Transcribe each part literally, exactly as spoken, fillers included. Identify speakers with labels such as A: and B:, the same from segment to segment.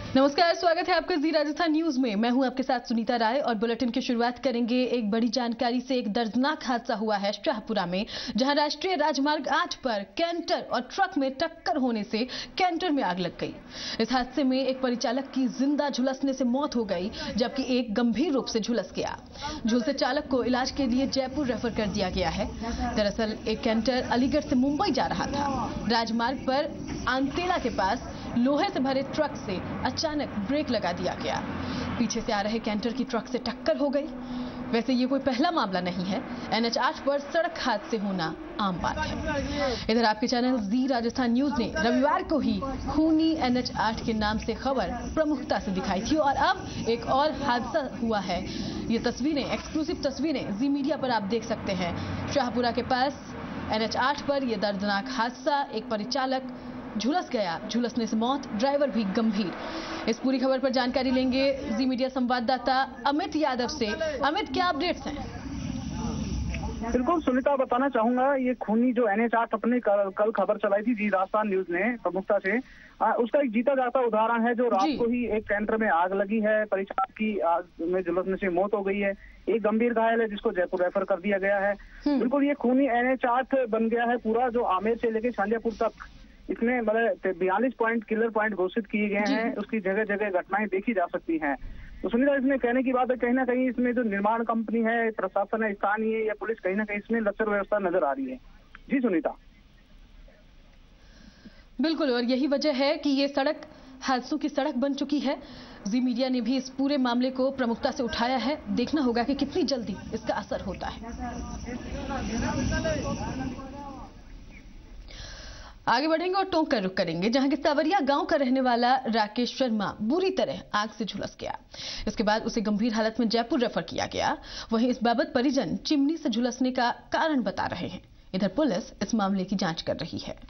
A: नमस्कार, स्वागत है आपका जी राजस्थान न्यूज में। मैं हूं आपके साथ सुनीता राय और बुलेटिन की शुरुआत करेंगे एक बड़ी जानकारी से। एक दर्दनाक हादसा हुआ है शाहपुरा में, जहां राष्ट्रीय राजमार्ग आठ पर कैंटर और ट्रक में टक्कर होने से कैंटर में आग लग गई। इस हादसे में एक परिचालक की जिंदा झुलसने से मौत हो गई, जबकि एक गंभीर रूप से झुलस गया। झुलसे चालक को इलाज के लिए जयपुर रेफर कर दिया गया है। दरअसल एक कैंटर अलीगढ़ से मुंबई जा रहा था। राजमार्ग पर आंतेला के पास लोहे से भरे ट्रक से अचानक ब्रेक लगा दिया गया। पीछे से आ रहे कैंटर की ट्रक से टक्कर हो गई। वैसे ये कोई पहला मामला नहीं है। एन एच आठ पर सड़क हादसे होना आम बात है। इधर आपके चैनल जी राजस्थान न्यूज ने रविवार को ही खूनी एन एच आठ के नाम से खबर प्रमुखता से दिखाई थी और अब एक और हादसा हुआ है। ये तस्वीरें, एक्सक्लूसिव तस्वीरें जी मीडिया पर आप देख सकते हैं। शाहपुरा के पास एन एच आठ पर यह दर्दनाक हादसा, एक परिचालक झुलस गया, झुलसने से मौत, ड्राइवर भी गंभीर। इस पूरी खबर पर जानकारी लेंगे जी मीडिया संवाददाता अमित यादव से। अमित, क्या अपडेट्स हैं?
B: बिल्कुल सुनीता, बताना चाहूंगा ये खूनी जो एन एच आठ अपने कल, कल खबर चलाई थी जी राजस्थान न्यूज ने प्रमुखता से, आ, उसका एक जीता जाता उदाहरण है। जो रात को ही एक कैंटर में आग लगी है, परिचालक की आग में झुलसने से मौत हो गई है। एक गंभीर घायल है जिसको जयपुर रेफर कर दिया गया है। बिल्कुल ये खूनी एन एच आठ बन गया है पूरा, जो आमेर से लेकर शांजापुर तक इसमें मतलब बयालीस पॉइंट किलर पॉइंट घोषित किए गए हैं। उसकी जगह जगह घटनाएं देखी जा सकती हैं। तो सुनीता, इसमें कहने की बात है, कहीं ना कहीं इसमें जो निर्माण कंपनी है, प्रशासन है, स्थानीय या पुलिस, कहीं ना कहीं इसमें लचर व्यवस्था नजर आ रही है। जी सुनीता।
A: बिल्कुल, और यही वजह है कि ये सड़क हादसों की सड़क बन चुकी है। जी मीडिया ने भी इस पूरे मामले को प्रमुखता से उठाया है। देखना होगा कि कितनी जल्दी इसका असर होता है। आगे बढ़ेंगे और टोंक कर रुक करेंगे, जहां के सावरिया गांव का रहने वाला राकेश शर्मा बुरी तरह आग से झुलस गया। इसके बाद उसे गंभीर हालत में जयपुर रेफर किया गया। वहीं इस बाबत परिजन चिमनी से झुलसने का कारण बता रहे हैं। इधर पुलिस इस मामले की जांच कर रही है।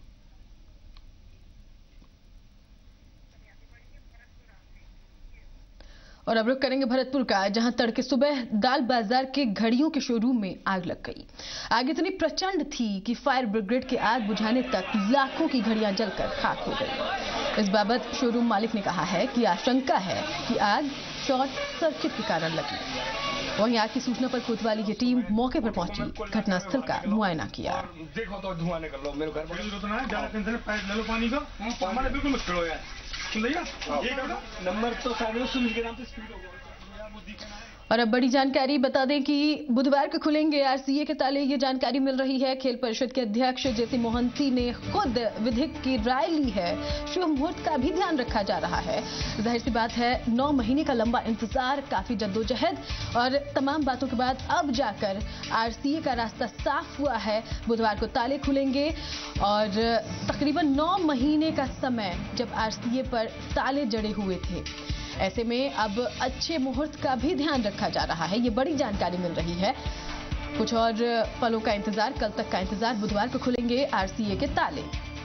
A: और अब रुक करेंगे भरतपुर का, जहां तड़के सुबह दाल बाजार के घड़ियों के शोरूम में आग लग गई। आग इतनी प्रचंड थी कि फायर ब्रिगेड के आग बुझाने तक लाखों की घड़ियां जलकर खाक हो गई। इस बाबत शोरूम मालिक ने कहा है कि आशंका है कि आग शॉर्ट सर्किट के कारण लगी। वहीं आग की सूचना पर कोतवाली की टीम मौके पर पहुंची, घटनास्थल का मुआयना किया।
C: देखो तो धुआं निकल लो, मेरे घर पर पानी का हमारे बिल्कुल मुश्किल हो गया। नंबर तो सुनील के नाम से स्पीड हो गया।
A: और अब बड़ी जानकारी बता दें कि बुधवार को खुलेंगे आर सी ए के ताले। ये जानकारी मिल रही है। खेल परिषद के अध्यक्ष जेसी मोहंती ने खुद विधिक की राय ली है। शुभ मुहूर्त का भी ध्यान रखा जा रहा है। जाहिर सी बात है, नौ महीने का लंबा इंतजार, काफी जद्दोजहद और तमाम बातों के बाद अब जाकर आर सी ए का रास्ता साफ हुआ है। बुधवार को ताले खुलेंगे और तकरीबन नौ महीने का समय जब आर सी ए पर ताले जड़े हुए थे, ऐसे में अब अच्छे मुहूर्त का भी ध्यान रखा जा रहा है। ये बड़ी जानकारी मिल रही है। कुछ और पलों का इंतजार, कल तक का इंतजार। बुधवार को खुलेंगे आर सी ए के ताले।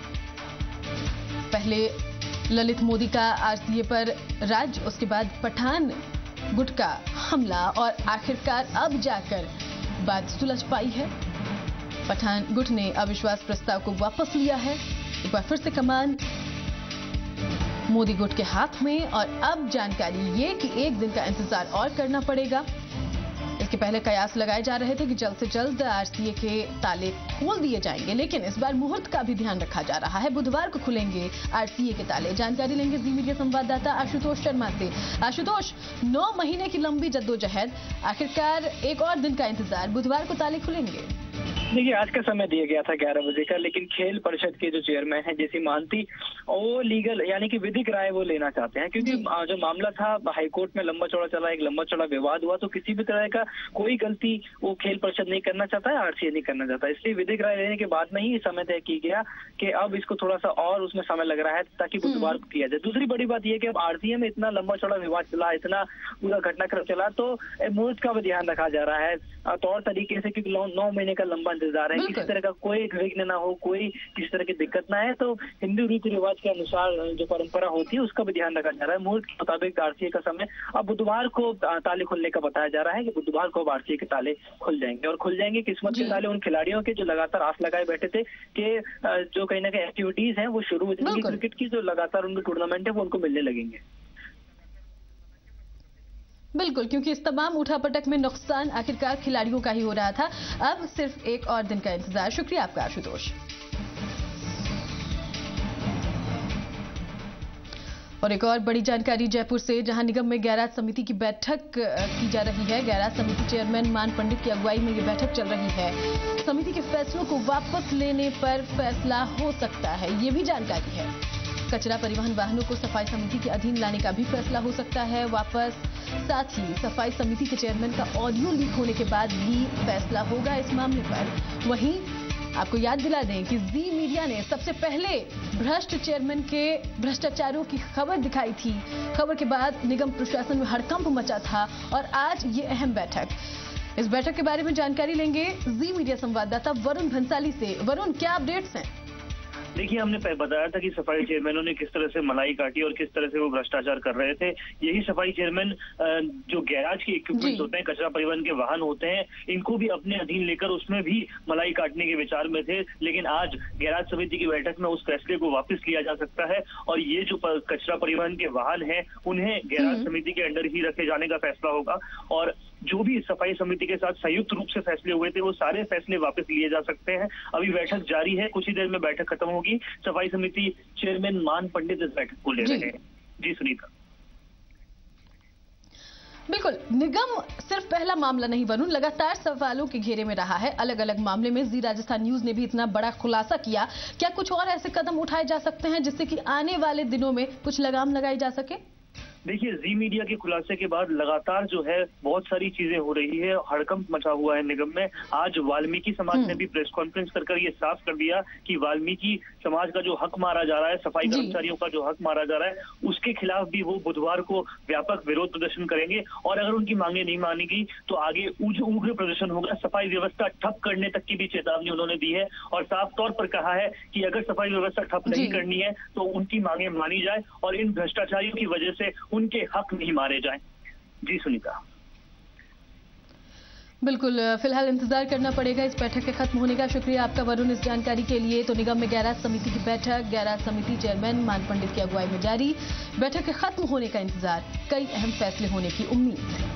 A: पहले ललित मोदी का आर सी ए पर राज, उसके बाद पठान गुट का हमला और आखिरकार अब जाकर बात सुलझ पाई है। पठान गुट ने अविश्वास प्रस्ताव को वापस लिया है। एक बार फिर से कमान मोदी गुट के हाथ में और अब जानकारी ये कि एक दिन का इंतजार और करना पड़ेगा। इसके पहले कयास लगाए जा रहे थे कि जल्द से जल्द आर सी ए के ताले खोल दिए जाएंगे, लेकिन इस बार मुहूर्त का भी ध्यान रखा जा रहा है। बुधवार को खुलेंगे आर सी ए के ताले। जानकारी लेंगे जी मीडिया संवाददाता आशुतोष शर्मा से। आशुतोष, नौ महीने की लंबी जद्दोजहद, आखिरकार एक और दिन का इंतजार, बुधवार को ताले खुलेंगे।
D: देखिए, आज का समय दिया गया था ग्यारह बजे का, लेकिन खेल परिषद के जो चेयरमैन हैं जेसी मोहंती, वो लीगल यानी कि विधिक राय वो लेना चाहते हैं, क्योंकि जो मामला था हाईकोर्ट में लंबा चौड़ा चला, एक लंबा चौड़ा विवाद हुआ, तो किसी भी तरह का कोई गलती वो खेल परिषद नहीं करना चाहता है, आर सी ए नहीं करना चाहता। इसलिए विधिक राय लेने के बाद में ही समय तय किया गया कि अब इसको थोड़ा सा और उसमें समय लग रहा है ताकि बुधवार को किया जाए। दूसरी बड़ी बात यह कि अब आर सी ए में इतना लंबा चौड़ा विवाद चला, इतना पूरा घटनाक्रम चला, तो मुहूर्त का भी ध्यान रखा जा रहा है तौर तरीके से, क्योंकि नौ महीने का लंबा इंतजार है, किसी तरह का कोई विघ्न ना हो, कोई किसी तरह की दिक्कत ना है। तो हिंदू रीति रिवाज के अनुसार जो परंपरा होती है उसका भी ध्यान रखा जा रहा है। मुहूर्त के मुताबिक आर सी ए का समय अब बुधवार को ताले खुलने का बताया जा रहा है कि बुधवार को आर सी ए के ताले खुल जाएंगे और खुल जाएंगे किस्मत के ताले उन खिलाड़ियों के जो लगातार आस लगाए बैठे थे कि जो कहीं ना कहीं एक्टिविटीज हैं वो शुरू हो जाएंगी, क्रिकेट की जो लगातार उनकी टूर्नामेंट है वो उनको मिलने लगेंगे।
A: बिल्कुल, क्योंकि इस तमाम उठापटक में नुकसान आखिरकार खिलाड़ियों का ही हो रहा था। अब सिर्फ एक और दिन का इंतजार। शुक्रिया आपका आशुतोष। और एक और बड़ी जानकारी जयपुर से, जहां निगम में गैराज समिति की बैठक की जा रही है। गैराज समिति चेयरमैन मान पंडित की अगुवाई में ये बैठक चल रही है। समिति के फैसलों को वापस लेने पर फैसला हो सकता है, ये भी जानकारी है। कचरा परिवहन वाहनों को सफाई समिति के अधीन लाने का भी फैसला हो सकता है वापस। साथ ही सफाई समिति के चेयरमैन का ऑडियो लीक होने के बाद भी फैसला होगा इस मामले पर। वहीं आपको याद दिला दें कि जी मीडिया ने सबसे पहले भ्रष्ट चेयरमैन के भ्रष्टाचारों की खबर दिखाई थी। खबर के बाद निगम प्रशासन में हड़कंप मचा था और आज ये अहम बैठक। इस बैठक के बारे में जानकारी लेंगे जी मीडिया संवाददाता वरुण भंसाली से। वरुण, क्या अपडेट्स हैं?
E: देखिए, हमने बताया था कि सफाई चेयरमैनों ने किस तरह से मलाई काटी और किस तरह से वो भ्रष्टाचार कर रहे थे। यही सफाई चेयरमैन जो गैराज के इक्विपमेंट होते हैं, कचरा परिवहन के वाहन होते हैं, इनको भी अपने अधीन लेकर उसमें भी मलाई काटने के विचार में थे। लेकिन आज गैराज समिति की बैठक में उस फैसले को वापस लिया जा सकता है और ये जो कचरा परिवहन के वाहन है उन्हें गैराज समिति के अंडर ही रखे जाने का फैसला होगा। और जो भी सफाई समिति के साथ संयुक्त रूप से फैसले हुए थे वो सारे फैसले वापस लिए जा सकते हैं। अभी बैठक जारी है, कुछ ही देर में बैठक खत्म होगी। सफाई समिति चेयरमैन मान पंडित इस बैठक को ले रहे हैं। जी सुनीता।
A: बिल्कुल, निगम सिर्फ पहला मामला नहीं वरुण, लगातार सवालों के घेरे में रहा है। अलग अलग मामले में जी राजस्थान न्यूज ने भी इतना बड़ा खुलासा किया। क्या कुछ और ऐसे कदम उठाए जा सकते हैं जिससे कि आने वाले दिनों में कुछ लगाम लगाई जा सके?
E: देखिए, जी मीडिया के खुलासे के बाद लगातार जो है बहुत सारी चीजें हो रही है, हड़कंप मचा हुआ है निगम में। आज वाल्मीकि समाज ने भी प्रेस कॉन्फ्रेंस कर कर ये साफ कर दिया कि वाल्मीकि समाज का जो हक मारा जा रहा है, सफाई कर्मचारियों का जो हक मारा जा रहा है, उसके खिलाफ भी वो बुधवार को व्यापक विरोध प्रदर्शन करेंगे और अगर उनकी मांगे नहीं मानी गई तो आगे उग्र प्रदर्शन होगा। सफाई व्यवस्था ठप करने तक की भी चेतावनी उन्होंने दी है और साफ तौर पर कहा है कि अगर सफाई व्यवस्था ठप नहीं करनी है तो उनकी मांगे मानी जाए और इन भ्रष्टाचारियों की वजह से उनके हक नहीं मारे जाएं। जी सुनीता।
A: बिल्कुल, फिलहाल इंतजार करना पड़ेगा इस बैठक के खत्म होने का। शुक्रिया आपका वरुण इस जानकारी के लिए। तो निगम में गैराज समिति की बैठक, गैराज समिति चेयरमैन मान पंडित की अगुवाई में जारी। बैठक के खत्म होने का इंतजार, कई अहम फैसले होने की उम्मीद।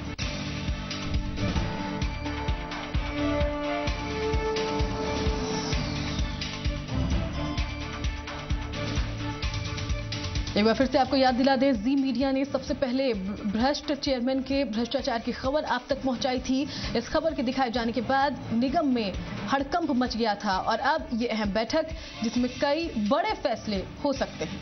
A: एक बार फिर से आपको याद दिला दें, जी मीडिया ने सबसे पहले भ्रष्ट चेयरमैन के भ्रष्टाचार की खबर आप तक पहुंचाई थी। इस खबर के दिखाए जाने के बाद निगम में हड़कंप मच गया था और अब ये अहम बैठक जिसमें कई बड़े फैसले हो सकते हैं।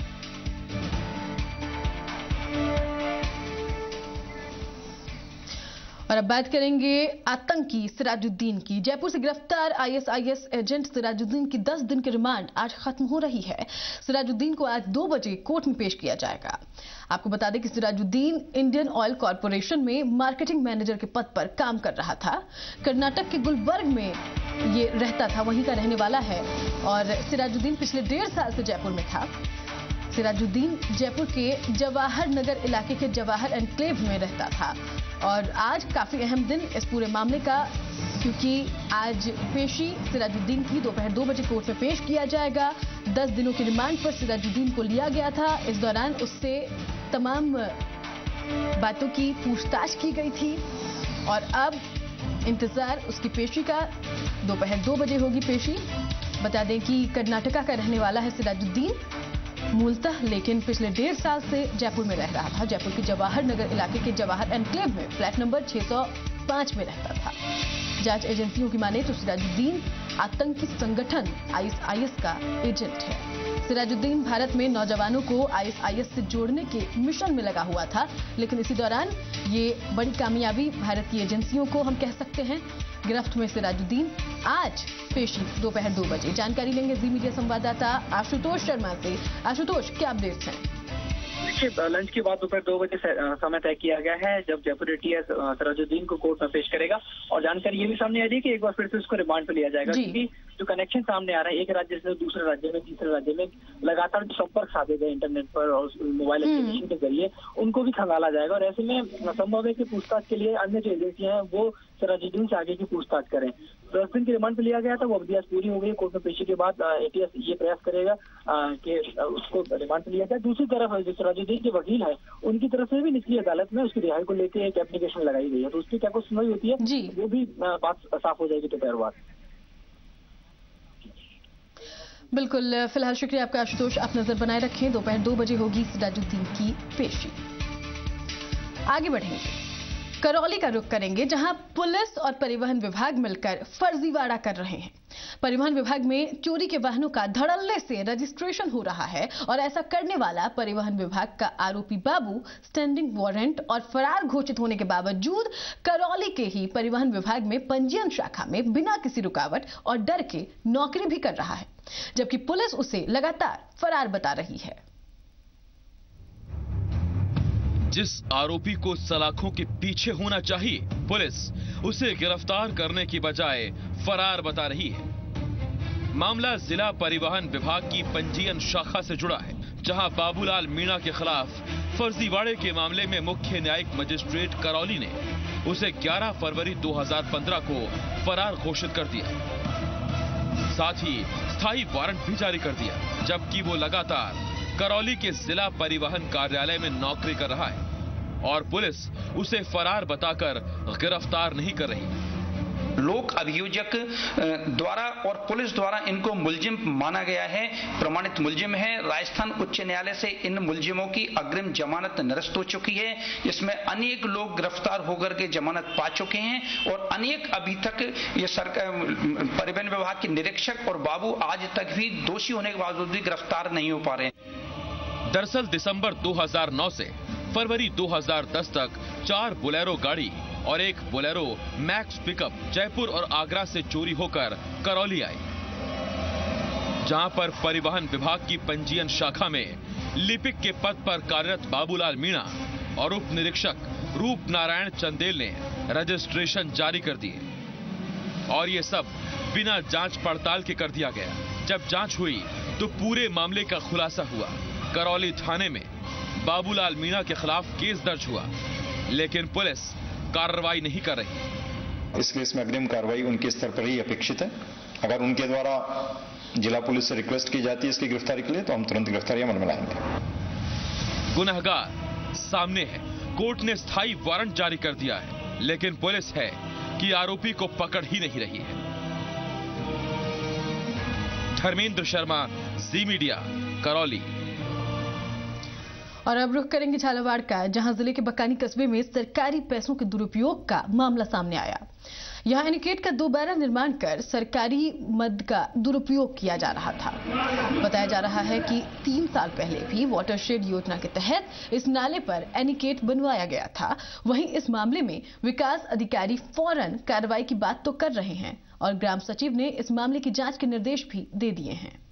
A: और अब बात करेंगे आतंकी सिराजुद्दीन की। जयपुर से गिरफ्तार आईएसआईएस एजेंट सिराजुद्दीन की दस दिन की रिमांड आज खत्म हो रही है। सिराजुद्दीन को आज दो बजे कोर्ट में पेश किया जाएगा। आपको बता दें कि सिराजुद्दीन इंडियन ऑयल कॉरपोरेशन में मार्केटिंग मैनेजर के पद पर काम कर रहा था। कर्नाटक के गुलबर्ग में ये रहता था, वहीं का रहने वाला है और सिराजुद्दीन पिछले डेढ़ साल से जयपुर में था। सिराजुद्दीन जयपुर के जवाहर नगर इलाके के जवाहर एनक्लेव में रहता था और आज काफी अहम दिन इस पूरे मामले का, क्योंकि आज पेशी सिराजुद्दीन की दोपहर दो बजे कोर्ट में पेश किया जाएगा। दस दिनों की रिमांड पर सिराजुद्दीन को लिया गया था। इस दौरान उससे तमाम बातों की पूछताछ की गई थी और अब इंतजार उसकी पेशी का, दोपहर दो बजे होगी पेशी। बता दें कि कर्नाटका का रहने वाला है सिराजुद्दीन मूलतः, लेकिन पिछले डेढ़ साल से जयपुर में रह रहा था। जयपुर के जवाहर नगर इलाके के जवाहर एनक्लेव में फ्लैट नंबर छह सौ पाँच में रहता था। जांच एजेंसियों की माने तो सिराजुद्दीन आतंकी संगठन आईएसआईएस का एजेंट है। सिराजुद्दीन भारत में नौजवानों को आईएसआईएस से जोड़ने के मिशन में लगा हुआ था, लेकिन इसी दौरान ये बड़ी कामयाबी भारत की एजेंसियों को हम कह सकते हैं। गिरफ्त में सिराजुद्दीन, आज पेशी दोपहर दो बजे। जानकारी लेंगे जी मीडिया संवाददाता आशुतोष शर्मा से। आशुतोष, क्या अपडेट्स हैं?
D: देखिए, लंच के बाद दोपहर दो बजे समय तय किया गया है जब जयपुर एटीएस सिराजुद्दीन को कोर्ट में पेश करेगा और जानकारी ये भी सामने आ रही है कि एक बार फिर से उसको रिमांड पर लिया जाएगा, क्योंकि जो कनेक्शन सामने आ रहा है एक राज्य से दूसरे राज्य में, तीसरे राज्य में लगातार जो संपर्क साधे गए इंटरनेट पर और मोबाइल एप्लीकेशन के जरिए, उनको भी खंगाला जाएगा और ऐसे में संभव है कि पूछताछ के लिए अन्य जो एजेंसियां हैं वो सिराजुद्दीन से आगे की पूछताछ करें। दस दिन की रिमांड पे लिया गया था, वो अवधि आज पूरी हो गई। कोर्ट में पेशी के बाद एटीएस ये प्रयास करेगा कि उसको रिमांड पे लिया जाए। दूसरी तरफ जिस राजूद्दीन के वकील है, उनकी तरफ से भी निचली अदालत में उसकी रिहाई को लेकर एक एप्लीकेशन लगाई गई है, तो उसकी क्या कुछ सुनवाई होती है
A: जी,
D: वो भी बात साफ हो जाएगी दोपहर बाद।
A: बिल्कुल, फिलहाल शुक्रिया आपका आशुतोष। आप नजर बनाए रखें, दोपहर दो बजे होगी राजूद्दीन की पेशी। आगे बढ़ेंगे, करौली का रुख करेंगे, जहां पुलिस और परिवहन विभाग मिलकर फर्जीवाड़ा कर रहे हैं। परिवहन विभाग में चोरी के वाहनों का धड़ल्ले से रजिस्ट्रेशन हो रहा है और ऐसा करने वाला परिवहन विभाग का आरोपी बाबू स्टैंडिंग वारंट और फरार घोषित होने के बावजूद करौली के ही परिवहन विभाग में पंजीयन शाखा में बिना किसी रुकावट और डर के नौकरी भी कर रहा है, जबकि पुलिस उसे लगातार फरार बता रही है।
F: जिस आरोपी को सलाखों के पीछे होना चाहिए, पुलिस उसे गिरफ्तार करने की बजाय फरार बता रही है। मामला जिला परिवहन विभाग की पंजीयन शाखा से जुड़ा है, जहां बाबूलाल मीणा के खिलाफ फर्जीवाड़े के मामले में मुख्य न्यायिक मजिस्ट्रेट करौली ने उसे ग्यारह फरवरी दो हज़ार पंद्रह को फरार घोषित कर दिया। साथ ही स्थायी वारंट भी जारी कर दिया, जबकि वो लगातार करौली के जिला परिवहन कार्यालय में नौकरी कर रहा है और पुलिस उसे फरार बताकर गिरफ्तार नहीं कर रही।
G: लोक अभियोजक द्वारा और पुलिस द्वारा इनको मुलजिम माना गया है, प्रमाणित मुलजिम है। राजस्थान उच्च न्यायालय से इन मुलजिमों की अग्रिम जमानत निरस्त हो चुकी है, जिसमें अनेक लोग गिरफ्तार होकर के जमानत पा चुके हैं और अनेक अभी तक ये सरकार परिवहन विभाग के निरीक्षक और बाबू आज तक भी दोषी होने के बावजूद भी गिरफ्तार नहीं हो पा रहे हैं।
F: दरअसल दिसंबर दो हज़ार नौ से फरवरी दो हज़ार दस तक चार बोलेरो गाड़ी और एक बोलेरो मैक्स पिकअप जयपुर और आगरा से चोरी होकर करौली आई, जहां पर परिवहन विभाग की पंजीयन शाखा में लिपिक के पद पर कार्यरत बाबूलाल मीणा और उप निरीक्षक रूप नारायण चंदेल ने रजिस्ट्रेशन जारी कर दिए और ये सब बिना जांच पड़ताल के कर दिया गया। जब जांच हुई तो पूरे मामले का खुलासा हुआ। करौली थाने में बाबूलाल मीणा के खिलाफ केस दर्ज हुआ, लेकिन पुलिस कार्रवाई नहीं कर रही।
H: इस केस में अग्रिम कार्रवाई उनके स्तर पर ही अपेक्षित है। अगर उनके द्वारा जिला पुलिस से रिक्वेस्ट की जाती है इसकी गिरफ्तारी के लिए, तो हम तुरंत गिरफ्तारी अमल में लाएंगे।
F: गुनहगार सामने है, कोर्ट ने स्थायी वारंट जारी कर दिया है, लेकिन पुलिस है कि आरोपी को पकड़ ही नहीं रही है। Dharmendra Sharma, Zee media, Karauli.
A: और अब रुख करेंगे झालावाड़ का, जहां जिले के बकानी कस्बे में सरकारी पैसों के दुरुपयोग का मामला सामने आया। यहां एनिकेट का दोबारा निर्माण कर सरकारी मद का दुरुपयोग किया जा रहा था। बताया जा रहा है कि तीन साल पहले भी वाटरशेड योजना के तहत इस नाले पर एनिकेट बनवाया गया था। वहीं इस मामले में विकास अधिकारी फौरन कार्रवाई की बात तो कर रहे हैं और ग्राम सचिव ने इस मामले की जांच के निर्देश भी दे दिए हैं।